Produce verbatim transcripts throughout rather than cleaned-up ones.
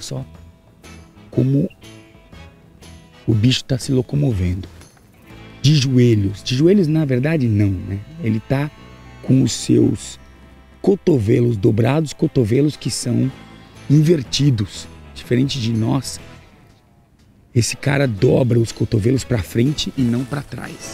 Olha só como o bicho está se locomovendo. De joelhos. De joelhos, na verdade, não, né? Ele está com os seus cotovelos dobrados, cotovelos que são invertidos. Diferente de nós, esse cara dobra os cotovelos para frente e não para trás.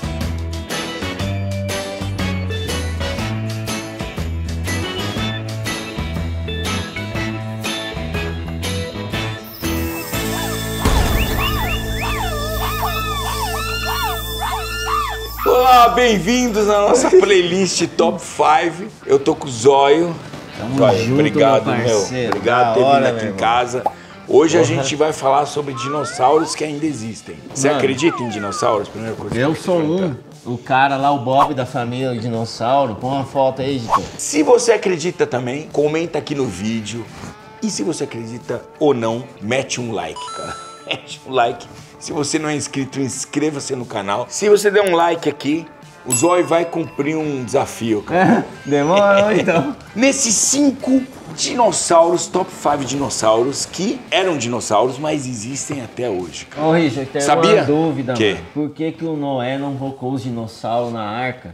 Olá, bem-vindos à nossa playlist Top cinco. Eu tô com o Zóio. Tamo Zóio, junto, obrigado, meu meu. parceiro. Obrigado por ter Da vindo hora, aqui meu em irmão. casa. Hoje a Porra. gente vai falar sobre dinossauros que ainda existem. Você Mano. acredita em dinossauros? Primeira coisa que Eu te sou um, perguntar. o cara lá, o Bob da família do dinossauro. Põe uma foto aí, editor. Se você acredita também, comenta aqui no vídeo. E se você acredita ou não, mete um like, cara. Mete um like. Se você não é inscrito, inscreva-se no canal. Se você der um like aqui, o Zóio vai cumprir um desafio, cara. Demorou, então. Nesses cinco dinossauros, top cinco dinossauros, que eram dinossauros, mas existem até hoje, cara. Ô, Richard, tem Sabia? uma dúvida, Que? mano. Por que que o Noé não colocou os dinossauros na arca?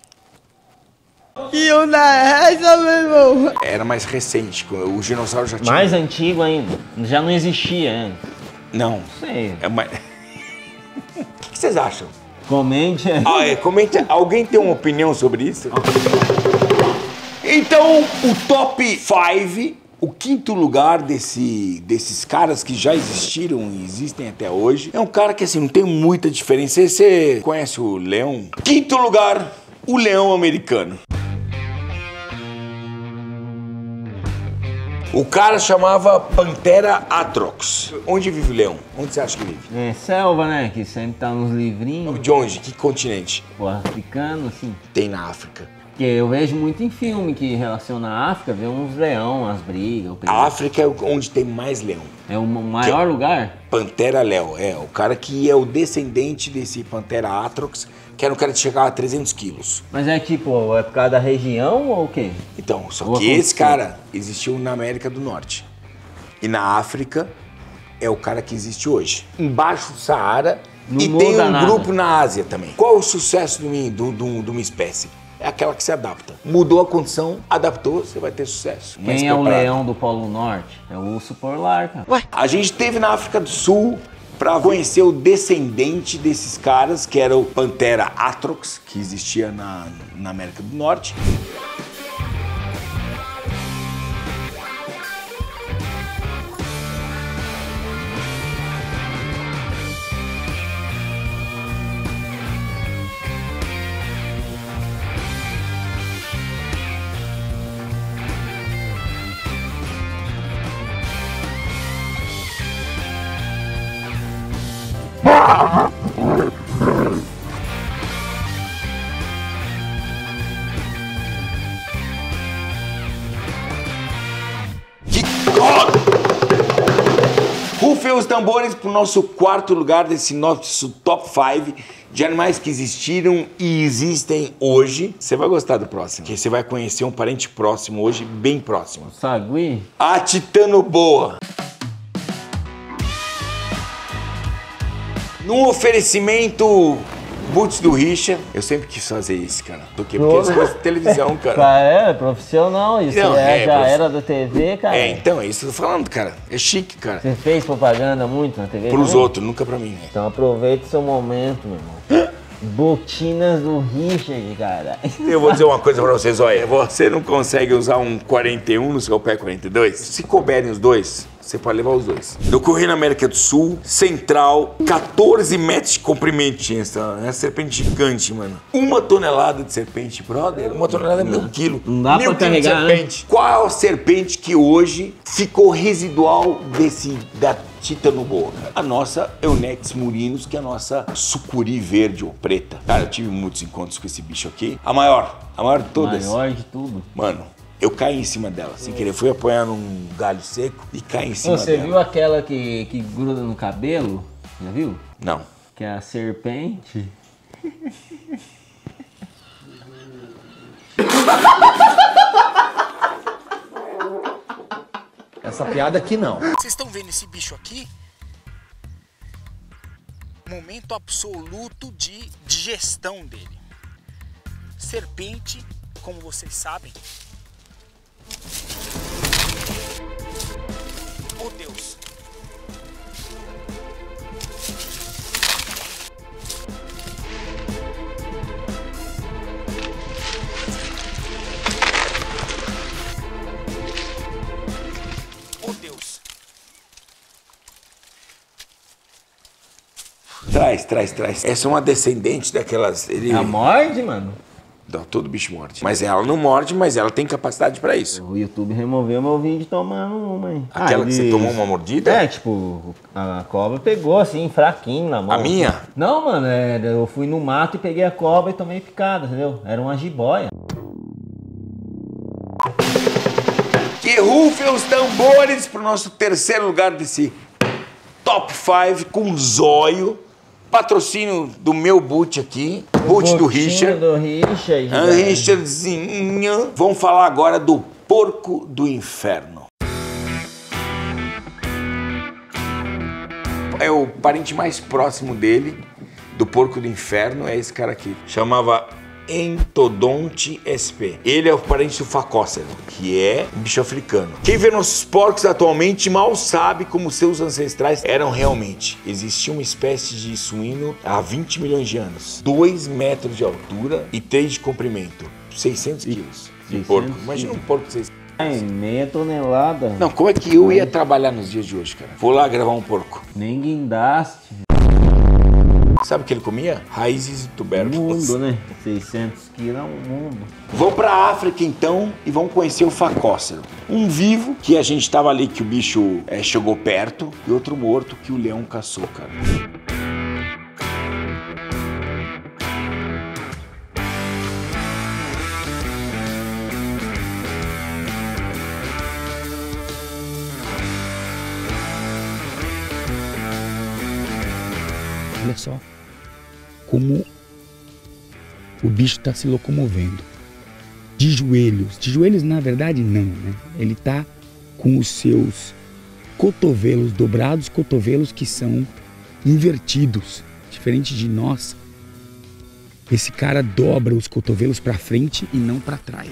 E o na essa, meu irmão? Era mais recente, os dinossauros já tinham... Mais antigo ainda. Já não existia ainda. Não. Não sei. É mais... O que que vocês acham? Comente aí. Ah, é, comente. Alguém tem uma opinião sobre isso? Então, o top cinco, o quinto lugar desse, desses caras que já existiram e existem até hoje, é um cara que assim, não tem muita diferença. Você conhece o leão? Quinto lugar, o leão americano. O cara chamava Panthera atrox. Onde vive o leão? Onde você acha que vive? É selva, né? Que sempre tá nos livrinhos. De onde? Que continente? Pô, africano, assim. Tem na África. Porque eu vejo muito em filme que relaciona a África, vê uns leão, as brigas. o perigo. A África é onde tem mais leão. É o maior lugar? Pantera Léo, é, o cara que é o descendente desse Panthera atrox, que era um cara que chegava a trezentos quilos. Mas é tipo, é por causa da região ou o quê? Então, só Ou que esse aconteceu? cara existiu na América do Norte. E na África é o cara que existe hoje. Embaixo do Saara Não e muda tem um nada. grupo na Ásia também. Qual é o sucesso de uma, do- do- de uma espécie? É aquela que se adapta. Mudou a condição, adaptou, você vai ter sucesso. Mais Quem é o preparado. leão do Polo Norte? É o urso polar, cara. Ué, A gente esteve na África do Sul para conhecer o descendente desses caras, que era o Panthera atrox, que existia na, na América do Norte. Que God! Rufem os tambores pro nosso quarto lugar desse nosso top cinco de animais que existiram e existem hoje. Você vai gostar do próximo, porque você vai conhecer um parente próximo hoje, bem próximo. Sagui? A titanoboa. Num oferecimento Boots do Richa, eu sempre quis fazer isso, cara. Porque, porque eles gostam de televisão, cara. Cara, é profissional, isso Não, é, é, já prof- era da T V, cara. É, então, é isso que eu tô falando, cara. É chique, cara. Você fez propaganda muito na T V? Pros também? outros, nunca pra mim, né? Então aproveite seu momento, meu irmão. Botinas do Richard, cara. Eu vou dizer uma coisa pra vocês, olha. Você não consegue usar um quarenta e um no seu pé quarenta e dois? Se couberem os dois, você pode levar os dois. Eu corri na América do Sul, Central, quatorze metros de comprimento tinha essa, essa serpente gigante, mano. Uma tonelada de serpente, brother. Uma tonelada é mil quilos. Não dá mil pra quilos de carregar, né? serpente. Qual a serpente que hoje ficou residual desse, da titanoboa, cara? A nossa Eunex murinus, que é a nossa sucuri verde ou preta. Cara, eu tive muitos encontros com esse bicho aqui. A maior, a maior de todas. Maior de tudo. Mano, eu caí em cima dela, sem querer. Fui apoiar num galho seco e caí em cima Você dela. viu aquela que, que gruda no cabelo? Já viu? Não. Que é a serpente. A Essa piada aqui não. Vocês estão vendo esse bicho aqui? Momento absoluto de digestão dele. Serpente, como vocês sabem. Oh Deus! Oh Deus! Traz, traz, traz. Essa é uma descendente daquelas... Ele... A morde, mano? Não, todo bicho morde. Mas ela não morde, mas ela tem capacidade pra isso. O YouTube removeu meu vídeo tomando uma, hein? Aquela Ah, que você ele- tomou uma mordida? É, tipo, a cobra pegou assim, fraquinho na mão. A minha? Não, mano, é, eu fui no mato e peguei a cobra e tomei picada, entendeu? Era uma jiboia. Que rufem os tambores pro nosso terceiro lugar desse top cinco com zóio. Patrocínio do meu boot aqui, boot do Botinho Richard. do Richard. Ah, velho. Richardzinho. Vamos falar agora do porco do inferno. É o parente mais próximo dele, do porco do inferno, é esse cara aqui. Chamava Entodonte sp. Ele é o parente do facócero, que é um bicho africano. Quem vê nossos porcos atualmente mal sabe como seus ancestrais eram realmente. Existia uma espécie de suíno há vinte milhões de anos. dois metros de altura e três de comprimento. seiscentos quilos de porco. Imagina um porco de seiscentos. Ai, meia tonelada. Não, como é que eu ia trabalhar nos dias de hoje, cara? Vou lá gravar um porco. Nem guindaste. Sabe o que ele comia? Raízes e tubérculos. Mundo, né? seiscentos quilos é um mundo. Vamos pra África então e vamos conhecer o facócero. Um vivo que a gente tava ali que o bicho é, chegou perto e outro morto que o leão caçou, cara. Olha só como o bicho está se locomovendo. De joelhos. De joelhos, na verdade, não, né? Ele está com os seus cotovelos dobrados, cotovelos que são invertidos. Diferente de nós, esse cara dobra os cotovelos para frente e não para trás.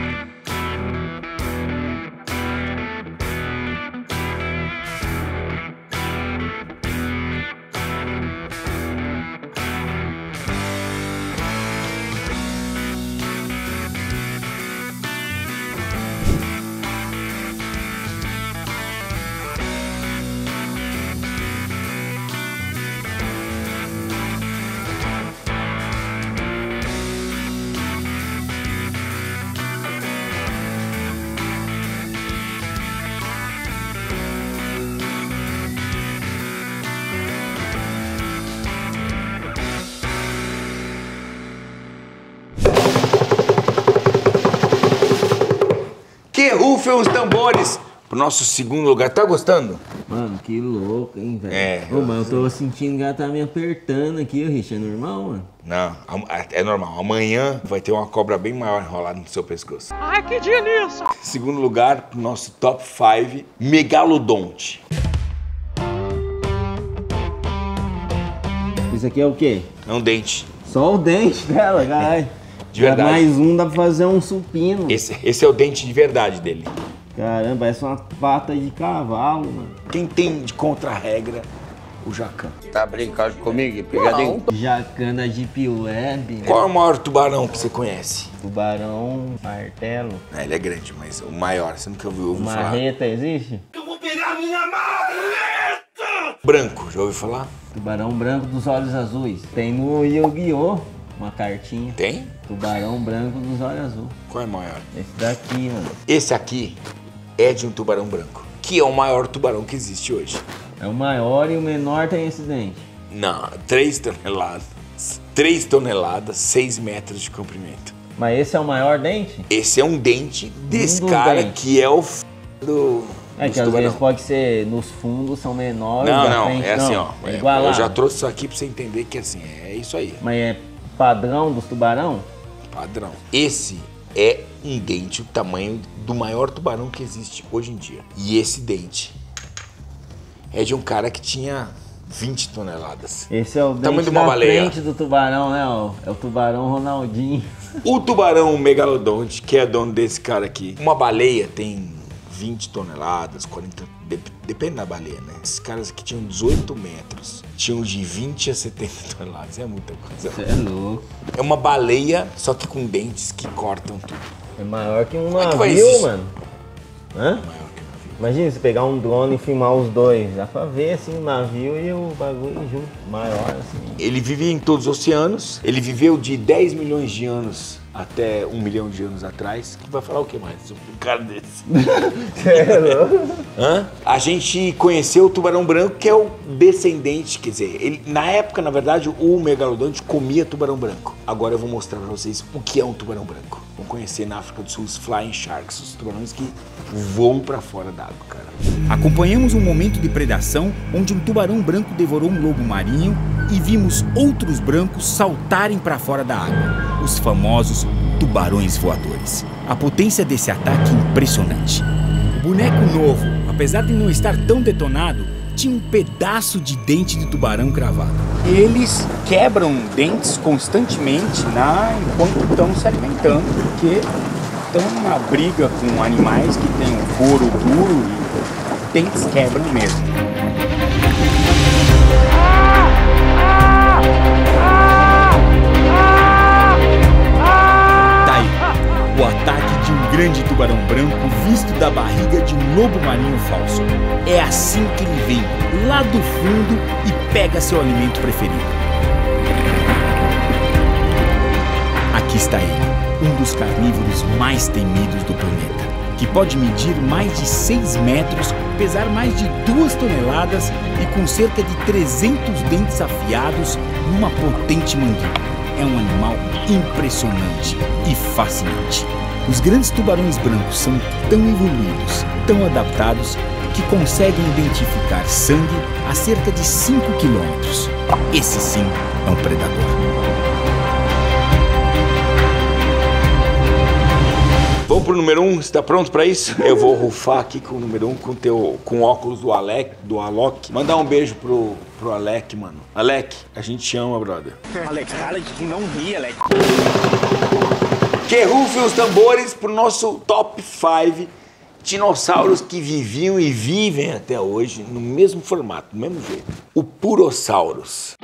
Que rufem os tambores pro nosso segundo lugar. Tá gostando? Mano, que louco, hein, velho? É, Ô, mano, eu tô sentindo que ela tá me apertando aqui, o Richard. É normal, mano? Não, é normal. Amanhã vai ter uma cobra bem maior enrolada no seu pescoço. Ai, que dia nisso! Segundo lugar, pro nosso top cinco, Megalodonte. Isso aqui é o quê? É um dente. Só o dente dela, caralho. De verdade. Mais um dá pra fazer um supino. Esse, esse é o dente de verdade dele. Caramba, parece uma pata de cavalo, mano. Quem tem de contra-regra, o jacan. Tá brincando comigo? Pegadinho? Jacana Deep Web. Qual é o maior tubarão que você conhece? Tubarão martelo. É, ele é grande, mas o maior, você nunca ouviu, ouviu falar? Marreta existe? Branco, já ouviu falar? Tubarão branco dos olhos azuis. Tem no Yu-Gi-Oh! Uma cartinha. Tem? Tubarão branco dos olhos azuis. Qual é o maior? Esse daqui, mano. Esse aqui é de um tubarão branco, que é o maior tubarão que existe hoje. É o maior e o menor tem esse dente. Não, três toneladas. três toneladas, seis metros de comprimento. Mas esse é o maior dente? Esse é um dente desse Um dos cara dentes. que é o f... do... É dos que às tubarão. vezes pode ser nos fundos são menores. Não, da não, frente, é assim, não. ó. É É, igualado. eu já trouxe isso aqui pra você entender que assim, é isso aí. Mas é padrão dos tubarão? Padrão. Esse é um dente do tamanho do maior tubarão que existe hoje em dia. E esse dente é de um cara que tinha vinte toneladas. Esse é o tamanho dente de uma da baleia. frente do tubarão, né? Ó, é o tubarão Ronaldinho. O tubarão megalodonte, que é dono desse cara aqui, uma baleia tem vinte toneladas, quarenta, depende da baleia, né? Esses caras aqui tinham dezoito metros, tinham de vinte a setenta toneladas, é muita coisa. Você é louco. É uma baleia, só que com dentes que cortam tudo. É maior que um Como é que faz navio, isso? mano. Hã? Maior que um navio. Imagina você pegar um drone e filmar os dois. Dá pra ver assim o navio e o bagulho junto. Maior assim. Ele vivia em todos os oceanos, ele viveu de dez milhões de anos até um milhão de anos atrás. Que vai falar o que mais sobre um cara desse? É louco. Hã? A gente conheceu o tubarão branco, que é o descendente, quer dizer, ele, na época, na verdade, o megalodonte comia tubarão branco. Agora eu vou mostrar pra vocês o que é um tubarão branco. Vão conhecer na África do Sul os flying sharks, os tubarões que voam pra fora d'água, cara. Acompanhamos um momento de predação onde um tubarão branco devorou um lobo marinho e vimos outros brancos saltarem para fora da água, os famosos tubarões voadores. A potência desse ataque é impressionante. O boneco novo, apesar de não estar tão detonado, tinha um pedaço de dente de tubarão cravado. Eles quebram dentes constantemente na, enquanto estão se alimentando, porque estão numa briga com animais que têm um couro duro e dentes quebram mesmo. Daí, o ataque de um grande tubarão branco visto da barriga de um lobo marinho falso. É assim que ele vem, lá do fundo, e pega seu alimento preferido. Aqui está ele, um dos carnívoros mais temidos do planeta, que pode medir mais de seis metros, pesar mais de duas toneladas e com cerca de trezentos dentes afiados numa potente mandíbula. É um animal impressionante e fascinante. Os grandes tubarões brancos são tão evoluídos, tão adaptados, que conseguem identificar sangue a cerca de cinco quilômetros. Esse sim é um predador. Vamos pro número um, você tá pronto pra isso? Eu vou rufar aqui com o número um, com, teu, com o óculos do Alec, do Alok. Mandar um beijo pro, pro Alec, mano. Alec, a gente te ama, brother. Alex, cara, que não ri, Alex. Que rufem os tambores pro nosso top cinco dinossauros que viviam e vivem até hoje no mesmo formato, do mesmo jeito. O Purosaurus.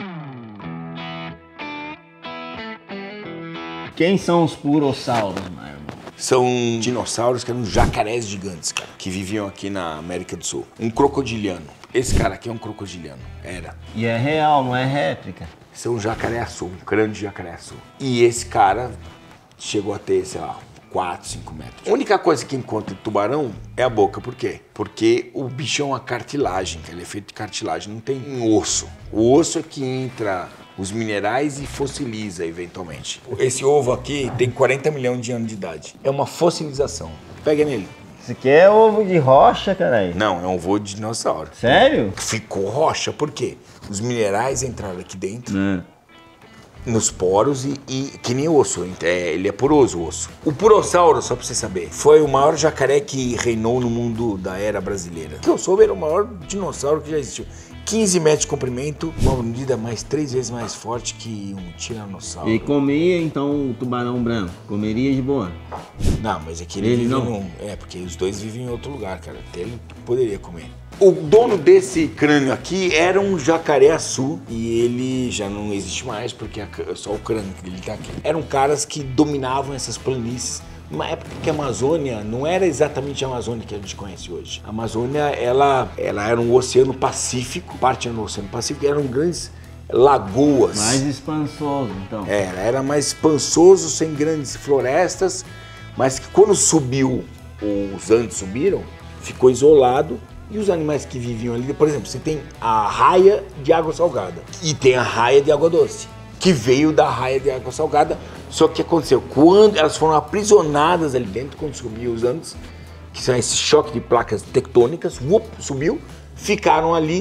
Quem são os purossauros, meu irmão? São dinossauros que eram jacarés gigantes, cara, que viviam aqui na América do Sul. Um crocodiliano. Esse cara aqui é um crocodiliano. Era. E é real, não é réplica. Esse é um jacaré-açu, um grande jacaré-açu. E esse cara chegou a ter, sei lá, quatro, cinco metros. A única coisa que encontra de tubarão é a boca. Por quê? Porque o bicho é uma cartilagem, ele é feito de cartilagem, não tem um osso. O osso é que entra os minerais e fossiliza eventualmente. Esse ovo aqui tem quarenta milhões de anos de idade. É uma fossilização. Pega nele. Isso aqui é ovo de rocha, caralho. Não, é um ovo de dinossauro. Sério? Ficou rocha, por quê? Os minerais entraram aqui dentro, Hum. nos poros e, e que nem osso, é, ele é poroso o osso. O Purossauro, só pra você saber, foi o maior jacaré que reinou no mundo da era brasileira. Que eu soube, era o maior dinossauro que já existiu. quinze metros de comprimento, uma medida mais três vezes mais forte que um tiranossauro. E comia então o tubarão branco? Comeria de boa? Não, mas é que ele, Ele vive não? num... É, porque os dois vivem em outro lugar, cara. Até ele poderia comer. O dono desse crânio aqui era um jacaré-açu e ele já não existe mais porque é só o crânio dele tá aqui. Eram caras que dominavam essas planícies numa época que a Amazônia não era exatamente a Amazônia que a gente conhece hoje. A Amazônia, ela, ela era um oceano pacífico, parte do oceano pacífico, eram grandes lagoas. Mais expansoso, então. É, ela era mais espaçoso, sem grandes florestas, mas que quando subiu, os Andes subiram, ficou isolado. E os animais que viviam ali, por exemplo, você tem a raia de água salgada e tem a raia de água doce, que veio da raia de água salgada. Só que o que aconteceu? Quando elas foram aprisionadas ali dentro, quando subiu os Andes, que são esse choque de placas tectônicas, whoop, subiu, ficaram ali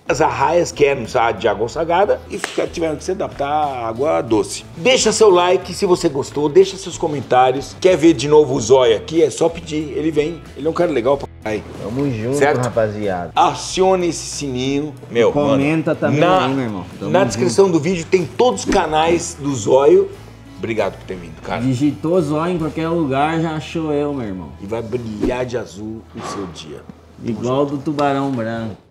As arraias que eram de água salgada e tiveram que se adaptar à água doce. Deixa seu like se você gostou, deixa seus comentários. Quer ver de novo o Zóia aqui? É só pedir, ele vem. Ele é um cara legal pra caralho. Tamo junto, certo? rapaziada. Acione esse sininho. Meu, comenta mano, também na, aí, meu irmão. Tamo na junto. descrição do vídeo tem todos os canais do Zóio. Obrigado por ter vindo, cara. Digitou Zóio em qualquer lugar, já achou eu, meu irmão. E vai brilhar de azul o seu dia. Igual do tubarão branco.